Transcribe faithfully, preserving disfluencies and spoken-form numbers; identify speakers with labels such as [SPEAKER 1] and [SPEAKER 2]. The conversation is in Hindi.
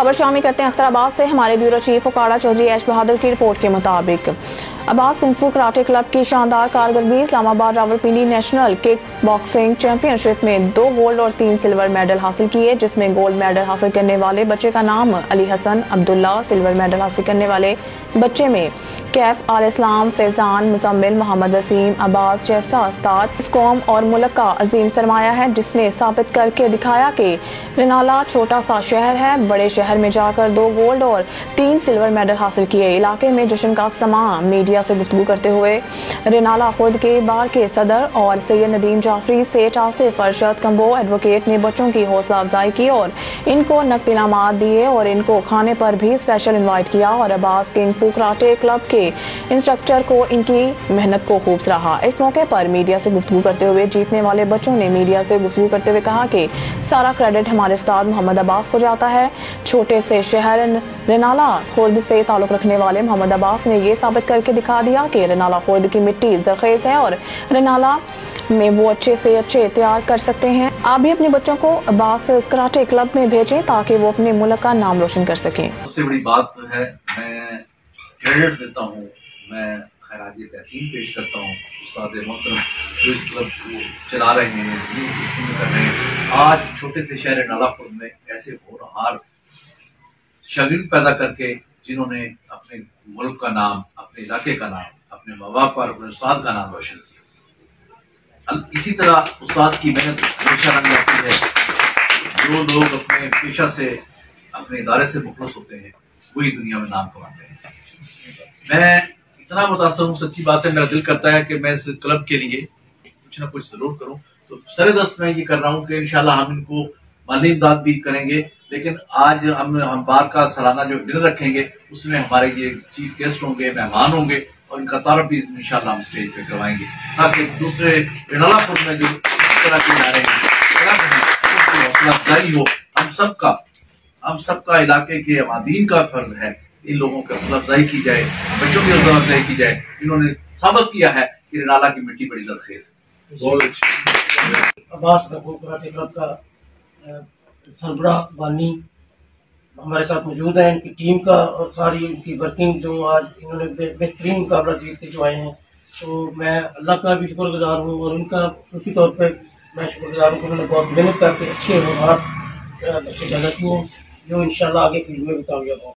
[SPEAKER 1] खबर शामिल करते हैं अख्तराबाद से। हमारे bureau chief Ukada Chaudhary H Bahadur की रिपोर्ट के मुताबिक अब्बास कुंफू कराटे क्लब की शानदार कारकर्दगी Islamabad Rawalpindi national kickboxing championship में दो गोल्ड और तीन सिल्वर मेडल हासिल किए, जिसमें गोल्ड मेडल हासिल करने वाले बच्चे का नाम अली हसन अब्दुल्ला, सिल्वर मेडल हासिल करने वाले बच्चे में कैफ आल इस्लाम, फैजान, मुजम्मिल, मोहम्मद वसीम, अब्बास जैसा उस्ताद इस कौम और मुल्क का अजीम सरमाया है, जिसने साबित करके दिखाया कि रेनाला छोटा सा शहर है। बड़े शहर में जाकर दो गोल्ड और तीन सिल्वर मेडल हासिल किए। इलाके में जश्न का समा। मीडिया से गुफ्तगू करते हुए रेनाला खुद के बार के सदर और सैयद नदीम जाफरी, सेठ आसिफ, अरशद कंबो एडवोकेट ने बच्चों की हौसला अफजाई की और इनको नकद इनामात दिए और इनको खाने पर भी स्पेशल इन्वाइट किया और अब्बास कुंफू कराटे क्लब के इंस्ट्रक्टर को इनकी मेहनत को खूब सराहा। इस मौके पर मीडिया से गुफ्तगू करते हुए जीतने वाले बच्चों ने मीडिया से गुफ्तगू करते हुए कहा कि सारा क्रेडिट हमारे उस्ताद मोहम्मद अब्बास को जाता है। छोटे से शहर रेनाला खुर्द से ताल्लुक रखने वाले मोहम्मद अब्बास ने ये साबित करके दिखा दिया कि रेनाला खुर्द की मिट्टी जरखेज है और रेनाला में वो अच्छे से अच्छे तैयार कर सकते हैं। आप भी अपने बच्चों को अब्बास कराटे क्लब में भेजें ताकि वो अपने मुल्क का नाम रोशन कर सकें।
[SPEAKER 2] सबसे बड़ी बात है, मैं क्रेडिट देता हूँ, मैं खैरात तहसीन पेश करता हूँ उस्ताद मोहतरम जो इस क्लब को चला रहे हैं, कर रहे हैं। आज छोटे से शहर रेनाला खुर्द में ऐसे होनहार शागिर्द पैदा करके जिन्होंने अपने मुल्क का नाम, अपने इलाके का नाम, अपने माँ बाप और अपने उस्ताद का नाम रोशन किया। इसी तरह उस्ताद की मेहनत हमेशा रंग लाती है। जो लोग अपने पेशा से, अपने इदारे से मुखलस होते हैं, वही दुनिया में नाम कमाते हैं। मैं इतना मुतासर हूँ, सच्ची बात है, मेरा दिल करता है कि मैं इस क्लब के लिए कुछ ना कुछ जरूर करूँ। तो सरेदस्त मैं ये कर रहा हूँ कि इंशाल्लाह हम इनको माली इमदाद भी करेंगे, लेकिन आज हम हम बार का सालाना जो डिनर रखेंगे उसमें हमारे ये चीफ गेस्ट होंगे, मेहमान होंगे और इनका तारुफ भी इंशाल्लाह हम स्टेज पे करवाएंगे ताकि दूसरे रेनाला खुर्द में जो इस तरह के इदारे हैं हौसला अफजाई हो। हम सबका हम सबका इलाके के अवादीन का फर्ज है इन लोगों की हौसला अफजाई की जाए, बच्चों की हौसला अफजाई की जाए। इन्होंने साबित किया है कि रेनाला की मिट्टी बड़ी जरखेज है।
[SPEAKER 3] अब्बास कुंफू कराटे क्लब का सरबराह बानी हमारे साथ मौजूद हैं, इनकी टीम का और सारी इनकी वर्किंग जो आज इन्होंने बेहतरीन मुकाबला जीत के जो आए हैं, तो मैं अल्लाह का भी शुक्रगुजार हूँ और उनका खुशी तौर पर मैं शुक्रगुजार हूँ कि उन्होंने बहुत मेहनत करके अच्छे होनहार बच्चे पैदा किए हैं जो इंशाल्लाह आगे फील्ड में भी कामयाब हों।